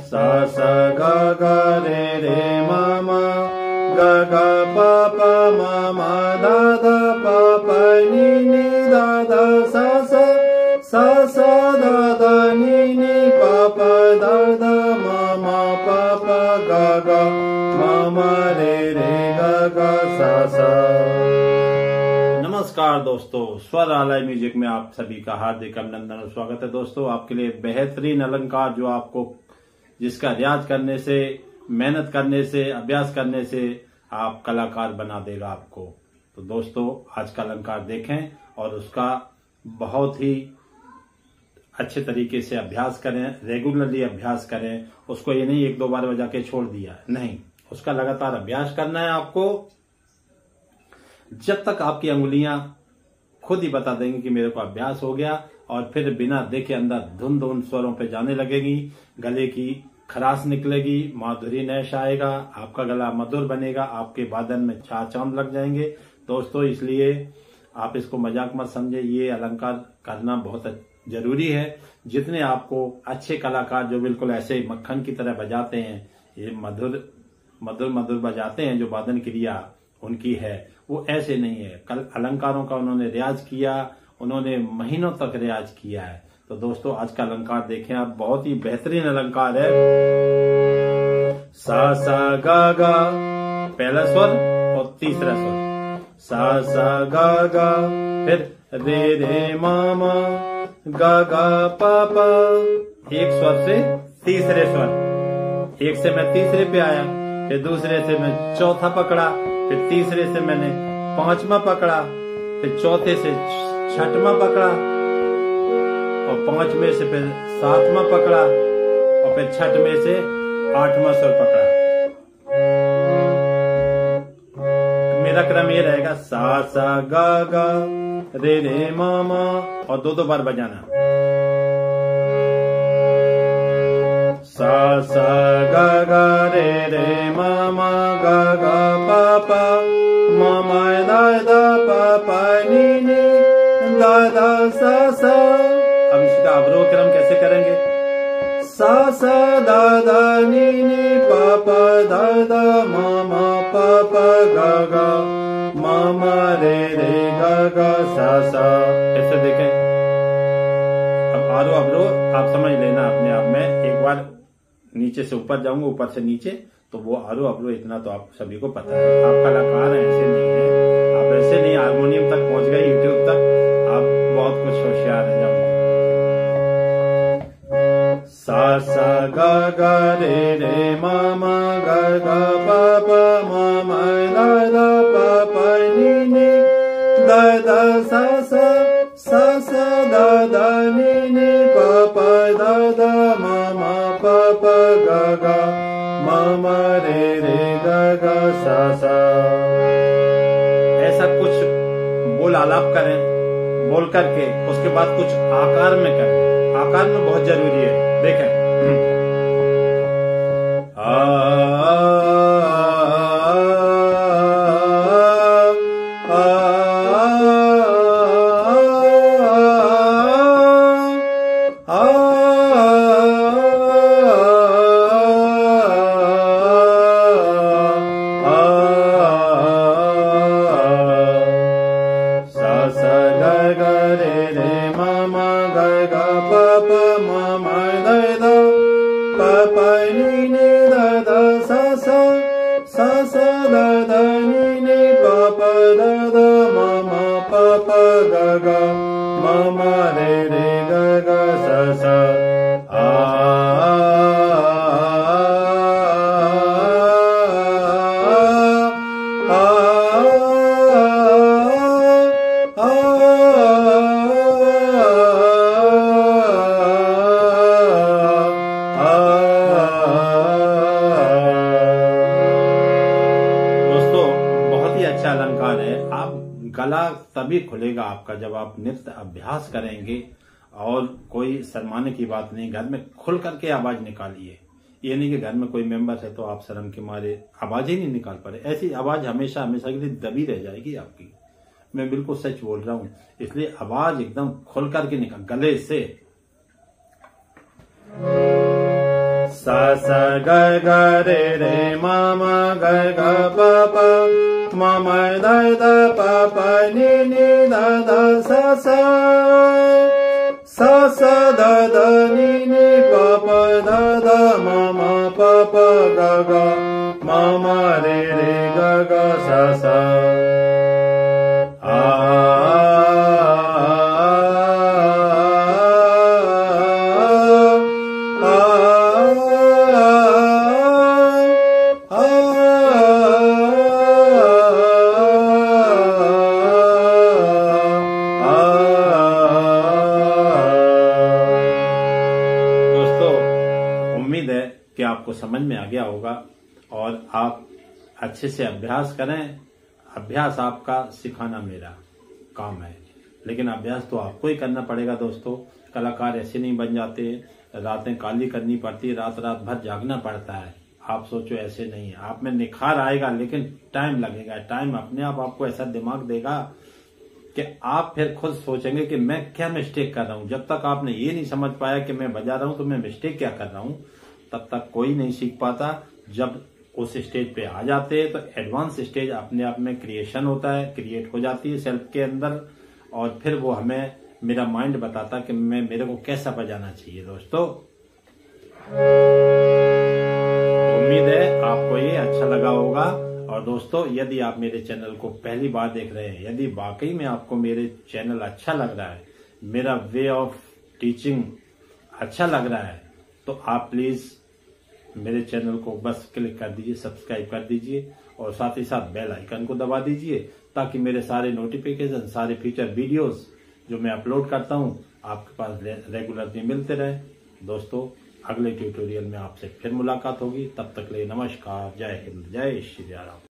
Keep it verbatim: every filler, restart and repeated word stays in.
सा सा गा गा रे रे मा मा गा गा पा पा मा मा दा दा पा पा नी नी दा दा सा सा सा सा दा दा नी नी पा पा दा दा मा मा पा पा गा गा मा मा रे रे गा गा सा सा। नमस्कार दोस्तों, स्वर आलय म्यूजिक में आप सभी का हार्दिक अभिनंदन और स्वागत है। दोस्तों, आपके लिए बेहतरीन अलंकार जो आपको जिसका रियाज करने से, मेहनत करने से, अभ्यास करने से आप कलाकार बना देगा आपको। तो दोस्तों, आज का अलंकार देखें और उसका बहुत ही अच्छे तरीके से अभ्यास करें, रेगुलरली अभ्यास करें। उसको ये नहीं एक दो बार बजा के छोड़ दिया, नहीं, उसका लगातार अभ्यास करना है आपको, जब तक आपकी अंगुलियां खुद ही बता देंगी कि मेरे को अभ्यास हो गया। और फिर बिना देखे अंदर धुन धुन स्वरों पे जाने लगेगी, गले की खराश निकलेगी, माधुरी नैश आएगा, आपका गला मधुर बनेगा, आपके बादन में चार चांद लग जाएंगे। दोस्तों, इसलिए आप इसको मजाक मत समझे, ये अलंकार करना बहुत जरूरी है। जितने आपको अच्छे कलाकार जो बिल्कुल ऐसे मक्खन की तरह बजाते हैं, ये मधुर मधुर मधुर बजाते हैं, जो वादन क्रिया उनकी है, वो ऐसे नहीं है। कल अलंकारों का उन्होंने रियाज किया, उन्होंने महीनों तक रियाज किया है। तो दोस्तों, आज का अलंकार देखें आप, बहुत ही बेहतरीन अलंकार है। सा सा गा गा पहला स्वर और तीसरा स्वर, सा सा गा गा, फिर रे रे मा मा गा गा पा पा, एक स्वर से तीसरे स्वर, एक से मैं तीसरे पे आया, फिर दूसरे से मैं चौथा पकड़ा, फिर तीसरे से मैंने पांचवा पकड़ा, फिर चौथे से छठवां पकड़ा, और पांचवें से फिर सातवां पकड़ा, और फिर छठवें से आठवां स्वर पकड़ा। मेरा क्रम ये रहेगा, सा सा गा गा रे रे मा मा, और दो दो बार बजाना। सा सा गा गा रे रे मा मा गा गा पा पा मा मा दा दा पा पा नी नी दा दा सा सा। अब इसका अवरोह क्रम कैसे करेंगे? सा सा दा दा नी नी पा पा दा दा मा मा पा पा गा गा मा मा रे रे गा गा सा सा। ऐसे देखें। अब आरोह अवरोह आप समझ लेना अपने आप में। एक बार नीचे से ऊपर जाऊंगा, ऊपर से नीचे, तो वो आरोह अवरोह इतना तो आप सभी को पता है। आप कलाकार हैं, ऐसे नहीं है, आप ऐसे नहीं हारमोनियम तक पहुंच गए, यूट्यूब तक, आप बहुत कुछ होशियार है। जाओ। सा सा गा गा रे रे मा मा गा गा पा पा मा मा दा दा पा पा नी नी दा दा सा सा सा सा दा दा नी नी पा पा दा दा मा मा पा पा गा गा मा मा रे रे गा गा सा सा। ऐसा कुछ बोल आलाप करें, बोल करके उसके बाद कुछ आकार में करें। आकार में बहुत जरूरी है। देखें, आ, आ, आ, अलंकार है। आप गला तभी खुलेगा आपका जब आप नृत्य अभ्यास करेंगे, और कोई शर्माने की बात नहीं, घर में खुल करके आवाज निकालिए। ये नहीं कि घर में कोई मेंबर है तो आप शर्म के मारे आवाज ही नहीं निकाल पा रहे। ऐसी आवाज हमेशा हमेशा के लिए दबी रह जाएगी आपकी। मैं बिल्कुल सच बोल रहा हूं, इसलिए आवाज एकदम खुल करके निकाल, गले से। सा सा ग ग रे रे म म ग ग प प म म द द प प नि नि द द सा सा सा सा द द नि नि प प द द म म प प ग ग म म रे रे ग ग सा सा आ उम्मीद है कि आपको समझ में आ गया होगा और आप अच्छे से अभ्यास करें। अभ्यास आपका, सिखाना मेरा काम है, लेकिन अभ्यास तो आपको ही करना पड़ेगा दोस्तों। कलाकार ऐसे नहीं बन जाते, रातें काली करनी पड़ती, रात रात भर जागना पड़ता है। आप सोचो ऐसे नहीं है, आप में निखार आएगा लेकिन टाइम लगेगा। टाइम अपने आप आपको ऐसा दिमाग देगा कि आप फिर खुद सोचेंगे कि मैं क्या मिस्टेक कर रहा हूं। जब तक आपने ये नहीं समझ पाया कि मैं बजा रहा हूं तो मैं मिस्टेक क्या कर रहा हूं, तब तक कोई नहीं सीख पाता। जब उस स्टेज पे आ जाते हैं तो एडवांस स्टेज अपने आप में क्रिएशन होता है, क्रिएट हो जाती है सेल्फ के अंदर, और फिर वो हमें, मेरा माइंड बताता कि मैं मेरे को कैसा बजाना चाहिए। दोस्तों उम्मीद है आपको ये अच्छा लगा होगा। और दोस्तों यदि आप मेरे चैनल को पहली बार देख रहे हैं, यदि वाकई में आपको मेरे चैनल अच्छा लग रहा है, मेरा वे ऑफ टीचिंग अच्छा लग रहा है, तो आप प्लीज मेरे चैनल को बस क्लिक कर दीजिए, सब्सक्राइब कर दीजिए और साथ ही साथ बेल आइकन को दबा दीजिए, ताकि मेरे सारे नोटिफिकेशन, सारे फीचर वीडियोस जो मैं अपलोड करता हूं आपके पास रेगुलरली मिलते रहे। दोस्तों अगले ट्यूटोरियल में आपसे फिर मुलाकात होगी, तब तक के लिए नमस्कार, जय हिंद, जय श्री राम।